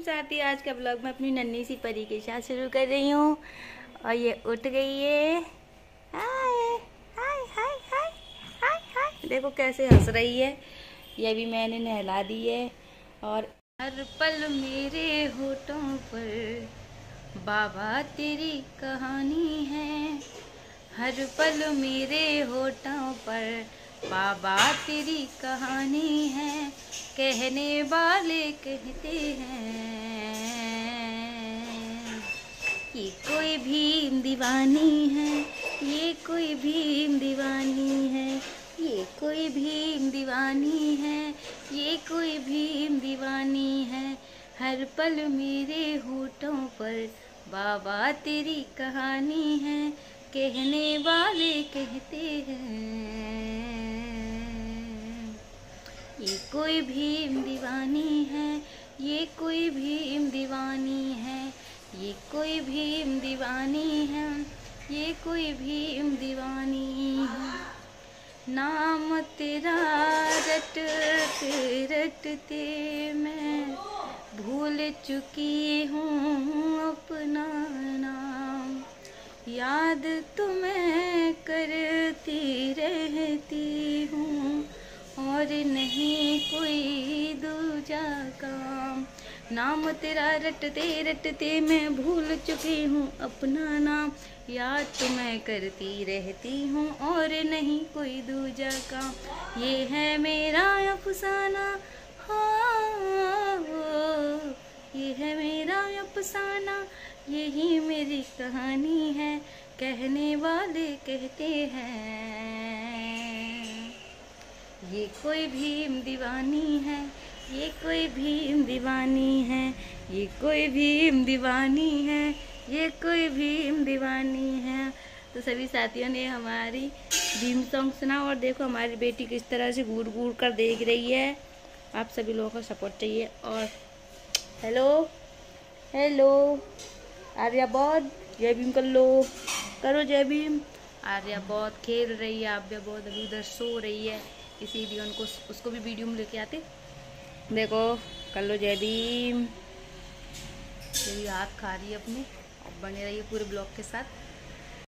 साथी, आज का ब्लॉग मैं अपनी नन्ही सी परी के साथ शुरू कर रही हूँ। और ये उठ गई है। हाय हाय हाय हाय हाय हाय, देखो कैसे हंस रही है। ये भी मैंने नहला दी है। और हर पल मेरे होठों पर बाबा तेरी कहानी है। हर पल मेरे होठों पर बाबा तेरी कहानी है। कहने वाले कहते हैं ये कोई भी दीवानी है, ये कोई भी दीवानी है, ये कोई भी दीवानी है, ये कोई भी दीवानी है। हर पल मेरे होठों पर बाबा तेरी कहानी है। कहने वाले कहते हैं ये कोई भी दीवानी है, ये कोई भी दीवानी है, ये कोई भी दीवानी है, ये कोई भी दीवानी है। नाम तेरा रटते रटते मैं भूल चुकी हूँ अपना नाम। याद तुम्हें करती रहती हूँ और नहीं कोई दूजा काम। नाम तेरा रटते रटते मैं भूल चुकी हूँ अपना नाम। याद तुम्हें करती रहती हूँ और नहीं कोई दूजा काम। ये है मेरा अफसाना, हाँ ये है मेरा अफसाना, यही मेरी कहानी है। कहने वाले कहते हैं ये कोई भी दीवानी है, ये कोई भी दीवानी है, ये कोई भी दीवानी है, ये कोई भी दीवानी है। तो सभी साथियों ने हमारी भीम सॉन्ग सुना। और देखो हमारी बेटी किस तरह से घूर घूर कर देख रही है। आप सभी लोगों का सपोर्ट चाहिए। और हेलो हेलो आर्या बहुत जय भीम कर लो, करो जय भीम। आर्या बहुत खेल रही है, आर्या बहुत अभी उधर सो रही है, इसीलिए उनको उसको भी वीडियो में लेके आते। देखो कर लो जय भीम। ये हाथ खा रही है अपने। और बने रहिए पूरे ब्लॉग के साथ।